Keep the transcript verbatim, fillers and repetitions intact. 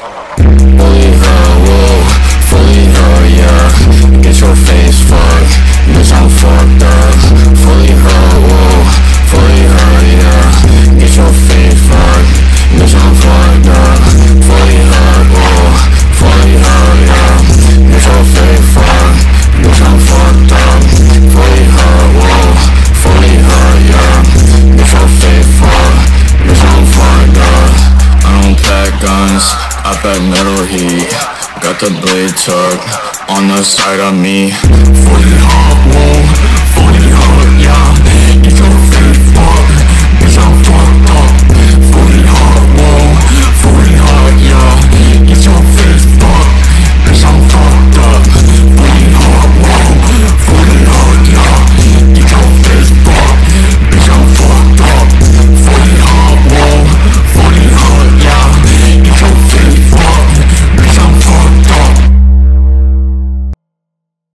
Fully hurt, whoa, fully hurt, yeah. Get your face fucked, bitch, I'm fucked up. Fully hurt, whoa, fully hurt, yeah. Get your face fucked, bitch, I'm fucked up. Fully hurt, whoa, fully hurt, yeah. Get your face fucked, bitch, I'm fucked up. Fully hurt, whoa, fully hurt, yeah. Get your face fucked, bitch, I'm fucked up. I don't pack guns, I pack metal heat. Got the blade tucked on the side of me. Fully hurt, whoa, fully hurt, yeah. Get your